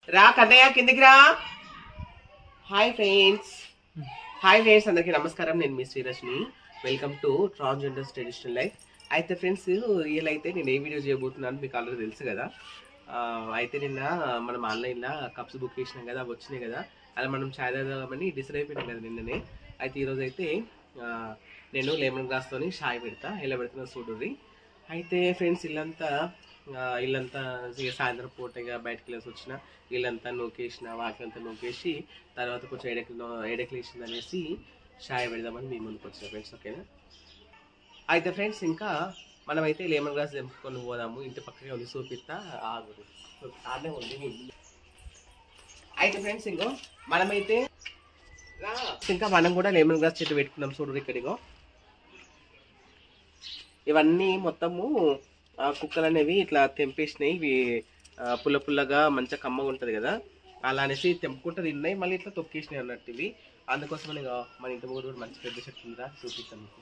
రా కన్నయ్య కిందికి రా. హాయ్ ఫ్రెండ్స్ అందరికీ నమస్కారం. నేను మీ Srirashni. Welcome to transgenders traditional life. అయితే ఫ్రెండ్స్ రియల్ అయితే నేను ఏ వీడియో చేయబోతున్నాను మీకు ఆల్రెడీ తెలుసు కదా. అయితే నిన్న మనం ఆన్లైన్లో కప్స్ బుక్ చేసినాం కదా, అవి వచ్చినాయి కదా. అలా మనం చాయ్ తాగామని డిసైడ్ అయిపోయినాం కదా నిన్ననే. అయితే ఈరోజు అయితే నేను లెమన్ గ్లాస్తో చాయ్ పెడతా. ఎలా పెడుతున్నా చూడుర్రి. అయితే ఫ్రెండ్స్ ఇల్లంతా సాయంత్రం పూట ఇక బయటకు వెళ్ళేసి వచ్చిన ఇల్లంతా నూకేసిన, వాకిలంతా నూకేసి తర్వాత కొంచెం ఎడెక్లేసింది అనేసి చాయ్ పెడదామని మీ ముందుకు వచ్చిన ఫ్రెండ్స్. ఓకేనా. అయితే ఫ్రెండ్స్ ఇంకా మనమైతే లెమన్ గ్లాస్ తెంపుకొని పోదాము. ఇంటి పక్కనే ఉంది, చూపిస్తా. ఆడే ఉంది. అయితే ఫ్రెండ్స్ ఇంకో మనమైతే ఇంకా మనం కూడా లెమన్ గ్లాస్ చెట్టు పెట్టుకున్నాం చూడు ఇక్కడిగో. ఇవన్నీ మొత్తము కుక్కలు అనేవి ఇట్లా తెంపేసినాయి. ఇవి పుల్లగా మంచిగా కమ్మగా ఉంటుంది కదా, అలా అనేసి తెంపుకుంటూ తిన్నాయి, మళ్ళీ ఇట్లా తొక్కేసినాయి అన్నట్టు ఇవి. అందుకోసమని మన ఇంటి ముందు కూడా మంచి పెద్ద చెట్టు ఉందా చూపిస్తాను మీకు.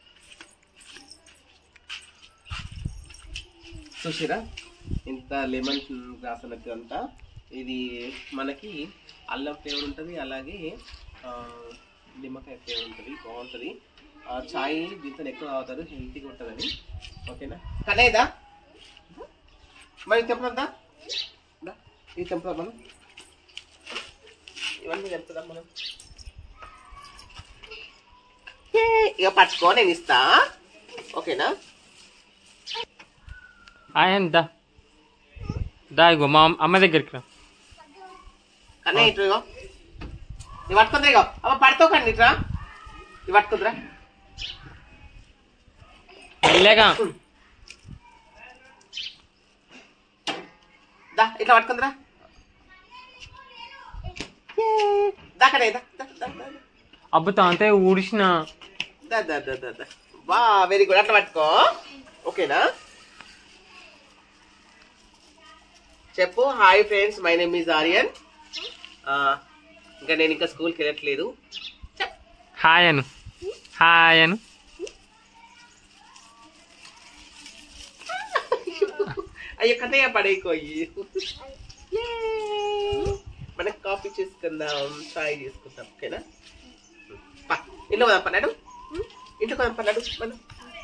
చూసిరా ఇంత లెమన్ గ్రాస్ అన్నట్టు అంతా. ఇది మనకి అల్లం ఫ్లేవర్ ఉంటుంది, అలాగే నిమ్మకాయ ఫ్లేవర్ ఉంటుంది, బాగుంటుంది. చాయ్ దీంతో ఎక్కువ తాగుతారు, హెల్తీగా ఉంటుందని. ఓకేనా. కనేదా మరి తెంపుదా, ఇది తెంపుదా మనం, ఇవన్నీ తెంపుదా మనం. ఇక పట్టుకో, నేను ఇస్తా. ఓకేనా. ఇగో మా అమ్మ దగ్గరికి రా. కన్నా ఇటు ఇగో, ఇవి పట్టుకుందిరా. ఇగో అమ్మ పడుకోకండి, ఇట్రా ఇవి పట్టుకుందిరా. వెళ్ళాగా దా ఇట్లా పట్టుకుందిరా. దాకనే అబ్బుతా అంతే ఊడిసిన. వా వెరీ గుడ్, అట్లా పట్టుకో. ఓకేనా. చెప్పు. Hi friends, my name is Aryan. ఇంకా నేను ఇంకా స్కూల్కి వెళ్ళట్లేదు. హాయ్ అను, హాయ్ అను. అయ్యో కన్నయ్య పడైపోయి. మనకు కాఫీ చేసుకుందాం, చాయ్ చేసుకుందాం. ఓకేనా. ఇంట్లో పోదాం పన్నాడు, ఇంట్లో పోదాం పన్నాడు మనం.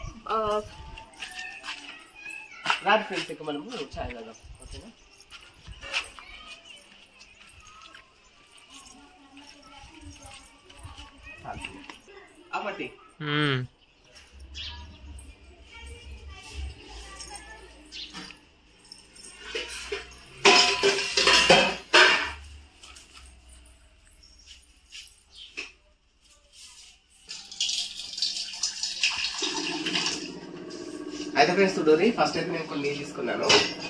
రాదు ఫ్రెండ్స్, ఇంకా మనము చాయ్ తాగాం. ఓకేనా. అప్పటి అయితే ఫ్రెండ్స్ చూడరి. ఫస్ట్ అయితే నేను కొన్ని నీళ్ళు తీసుకున్నాను.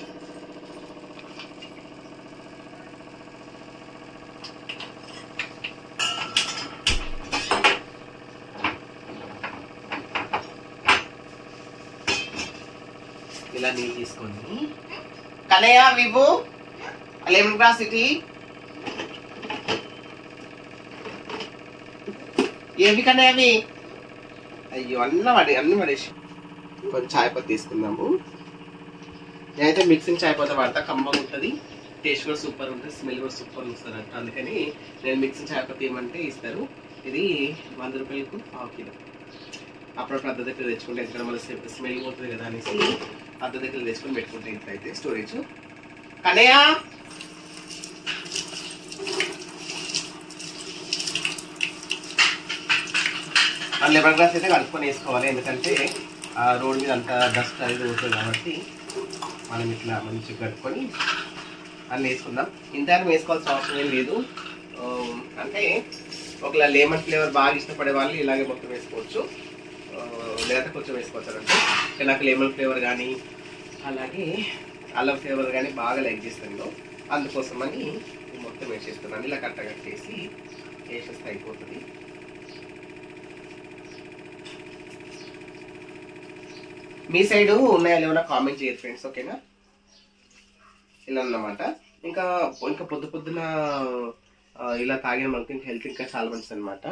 ఇలా నీళ్ళు తీసుకొని కన్నయ్య వివు లెమన్ గ్రాస్ సిటీ ఏవి కన్నయ్య అవి. అయ్యో అన్ని పడేసి కొంచెం చాయ్ పత్తి తీసుకుందాము. నేనైతే మిక్సింగ్ చాయ్ పత్తి వాడతా, కమ్మగా ఉంటుంది, టేస్ట్ కూడా సూపర్ ఉంటుంది, స్మెల్ కూడా సూపర్ వస్తుంది అంట. అందుకని నేను మిక్సింగ్ చాయ్ పత్తి ఏమంటే ఇస్తారు. ఇది 100 రూపాయలకు 1/2 కిలో. అప్పుడప్పుడు అద్దె దగ్గర తెచ్చుకుంటే ఎందుకంటే మళ్ళీ స్మెల్ పోతుంది కదా అనేసి అద్దె దగ్గర తెచ్చుకొని పెట్టుకుంటే ఇట్లయితే స్టోరేజ్. కన్నయ్య లెమన్ గ్లాస్ అయితే కలుపుకొని వేసుకోవాలి, ఎందుకంటే ఆ రోడ్ మీద అంత డస్ట్ అనేది ఉంటుంది కాబట్టి మనం ఇట్లా మంచిగా కట్టుకొని అన్నీ వేసుకుందాం. ఇంతకు వేసుకోవాల్సిన అవసరం ఏం లేదు. అంటే ఒకలా లెమన్ ఫ్లేవర్ బాగా ఇష్టపడే వాళ్ళు ఇలాగే మొత్తం వేసుకోవచ్చు, లేదంటే కొంచెం వేసుకోవచ్చు. అంటే నాకు లెమన్ ఫ్లేవర్ కానీ అలాగే అల్లం ఫ్లేవర్ కానీ బాగా లైక్ చేస్తాను, అందుకోసమని మొత్తం వేసేస్తున్నాను. ఇలా కట్టేసి వేసేస్తే అయిపోతుంది. మీ సైడ్ ఉన్నాయా లేవన్నా కామెంట్ చేయరు ఫ్రెండ్స్. ఓకేనా. ఇలా అన్నమాట. ఇంకా పొద్దున ఇలా తాగిన మనకి ఇంకా హెల్త్ ఇంకా చాలా మంచిది అనమాట.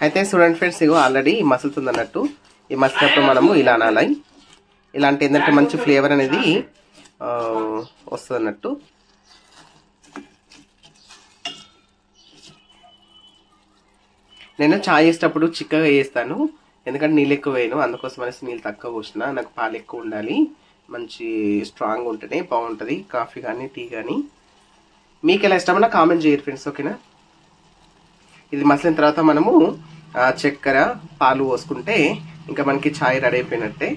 అయితే చూడండి ఫ్రెండ్స్, ఇగో ఆల్రెడీ మసులుతుంది అన్నట్టు. ఈ మసిలినప్పుడు మనము ఇలా అనాలి. ఇలాంటి ఏంటంటే మంచి ఫ్లేవర్ అనేది వస్తుంది అన్నట్టు. నేను చాయ్ చేసేటప్పుడు చిక్కగా చేస్తాను, ఎందుకంటే నీళ్ళు ఎక్కువ వేయను, అందుకోసం అనేసి నీళ్ళు తక్కువ పోసిన. నాకు పాలు ఎక్కువ ఉండాలి, మంచి స్ట్రాంగ్ ఉంటేనే బాగుంటుంది కాఫీ కానీ టీ కానీ. మీకు ఎలా ఇష్టమన్నా కామెంట్ చేయరు ఫ్రెండ్స్, ఓకేనా. ఇది మసిలిన తర్వాత మనము చక్కెర పాలు పోసుకుంటే ఇంకా మనకి ఛాయ్ రెడీ అయిపోయినట్టే.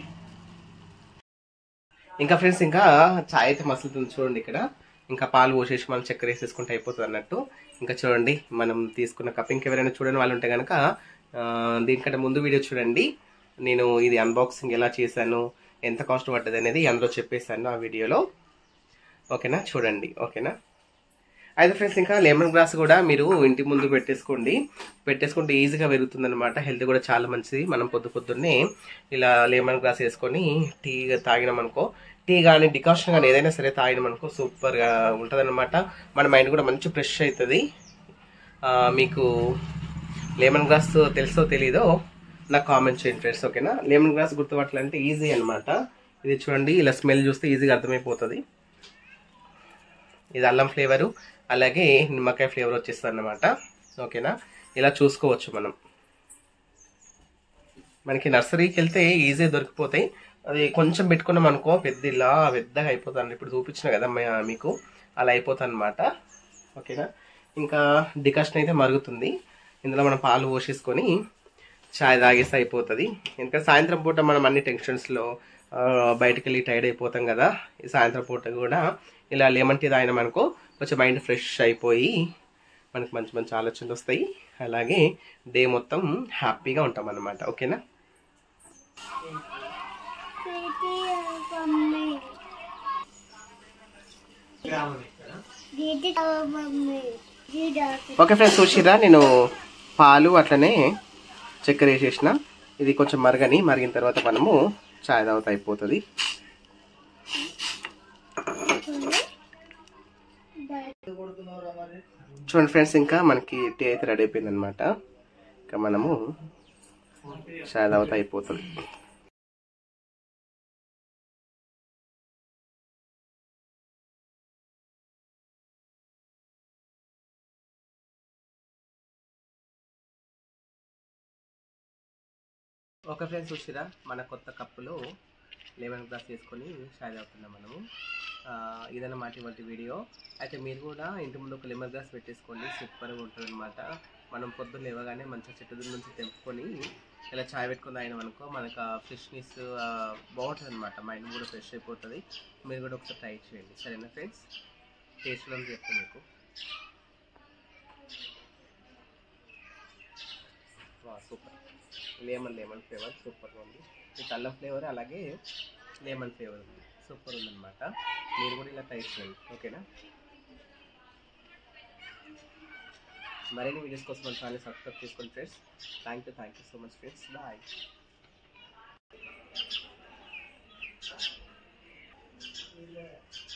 ఇంకా ఫ్రెండ్స్, ఇంకా ఛాయ్ అయితే మసులుతుంది చూడండి. ఇక్కడ ఇంకా పాలు పోసేసి మనం చక్కెర వేసేసుకుంటే అయిపోతుంది అన్నట్టు. ఇంకా చూడండి, మనం తీసుకున్న కప్. ఇంకెవరైనా చూడని వాళ్ళు ఉంటే కనుక దీనికంటే ముందు వీడియో చూడండి. నేను ఇది అన్బాక్సింగ్ ఎలా చేశాను, ఎంత కాస్ట్ పడ్డది అనేది అందులో చెప్పేశాను ఆ వీడియోలో, ఓకేనా. చూడండి, ఓకేనా. అయితే ఫ్రెండ్స్, ఇంకా లెమన్ గ్రాస్ కూడా మీరు ఇంటి ముందు పెట్టేసుకుంటే ఈజీగా పెరుగుతుంది అనమాట. హెల్త్ కూడా చాలా మంచిది. మనం పొద్దున్నే ఇలా లెమన్ గ్రాస్ వేసుకొని టీ తాగినాం అనుకో, టీ కానీ డికాషన్ కానీ ఏదైనా సరే తాగినాం అనుకో సూపర్గా ఉంటుంది అనమాట. మన మైండ్ కూడా మంచి ఫ్రెష్ అవుతుంది. మీకు లెమన్ గ్రాస్ తెలుసో తెలీదో నాకు కామెంట్ చేయండి ఫ్రెండ్స్, ఓకేనా. లెమన్ గ్రాస్ గుర్తుపట్టాలంటే ఈజీ అనమాట. ఇది చూడండి, ఇలా స్మెల్ చూస్తే ఈజీగా అర్థమైపోతుంది. ఇది అల్లం ఫ్లేవరు, అలాగే నిమ్మకాయ ఫ్లేవర్ వచ్చేస్తుంది అన్నమాట, ఓకేనా. ఇలా చూసుకోవచ్చు మనం. మనకి నర్సరీకి వెళ్తే ఈజీగా దొరికిపోతాయి. అది కొంచెం పెట్టుకున్నాం అనుకో పెద్దగా అయిపోతుంది. ఇప్పుడు చూపించిన కదా మీకు, అలా అయిపోతుంది అనమాట, ఓకేనా. ఇంకా డికాషన్ అయితే మరుగుతుంది. ఇందులో మనం పాలు పోసేసుకొని చాయ్ తాగేస్తే అయిపోతుంది. ఎందుకంటే సాయంత్రం పూట మనం అన్ని టెన్షన్స్లో బయటకు వెళ్ళి టైర్డ్ అయిపోతాం కదా. ఈ సాయంత్రం పూట కూడా ఇలా లెమన్ టీ తాగినాం అనుకో కొంచెం మైండ్ ఫ్రెష్ అయిపోయి మనకు మంచి మంచి ఆలోచనలు వస్తాయి. అలాగే డే మొత్తం హ్యాపీగా ఉంటాం అన్నమాట, ఓకేనా. ఓకే ఫ్రెండ్స్, చూసిరా నేను పాలు అట్లనే చక్కెర వేసేసిన. ఇది కొంచెం మరిగిన తర్వాత మనము చాయ్ తాగుతా అయిపోతుంది. చూడండి ఫ్రెండ్స్, ఇంకా మనకి టీ అయితే రెడీ అయిపోయింది అనమాట. ఇంకా మనము చాయ్ తాగుతా అయిపోతుంది. ఓకే ఫ్రెండ్స్, చూసిరా మన కొత్త కప్పులో లెమన్ గ్లాస్ వేసుకొని చాయ్ తాగుతున్నాం మనము. ఇదన్నమాట ఇవాళ వీడియో. అయితే మీరు కూడా ఇంటి ముందు ఒక లెమన్ గ్లాస్ పెట్టేసుకోండి, సూపర్గా ఉంటుంది అనమాట. మనం పొద్దున్న లేవగానే మంచిగా చెట్టు నుంచి తెంపుకొని ఇలా చాయ్ పెట్టుకొని తాగినాం అనుకో మనకు ఫ్రెష్నెస్ బాగుంటుంది అనమాట. మైండ్ కూడా ఫ్రెష్ అయిపోతుంది. మీరు కూడా ఒకసారి ట్రై చేయండి, సరేనా ఫ్రెండ్స్. టేస్ట్ అని చెప్తాను మీకు. సూపర్ లెమన్ ఫ్లేవర్ సూపర్గా ఉంది. ఇది అల్లం ఫ్లేవర్ అలాగే లెమన్ ఫ్లేవర్ ఉంది, సూపర్ ఉందన్నమాట. మీరు కూడా ఇలా ట్రై చేయండి, ఓకేనా. మరిన్ని వీడియోస్ కోసం మన ఛానల్ సబ్స్క్రైబ్ చేసుకోండి friends. Thank you so much friends. Bye.